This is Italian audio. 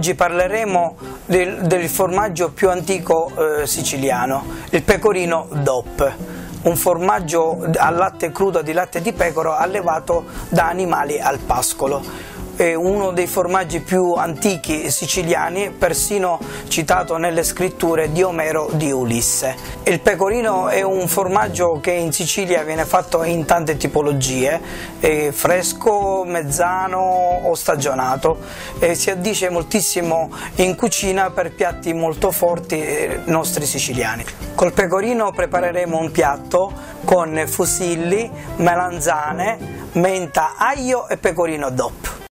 Oggi parleremo del formaggio più antico siciliano, il pecorino DOP, un formaggio al latte crudo di latte di pecora allevato da animali al pascolo. È uno dei formaggi più antichi siciliani, persino citato nelle scritture di Omero di Ulisse. Il pecorino è un formaggio che in Sicilia viene fatto in tante tipologie, fresco, mezzano o stagionato, e si addice moltissimo in cucina per piatti molto forti nostri siciliani. Col pecorino prepareremo un piatto con fusilli, melanzane, menta, aglio e pecorino DOP.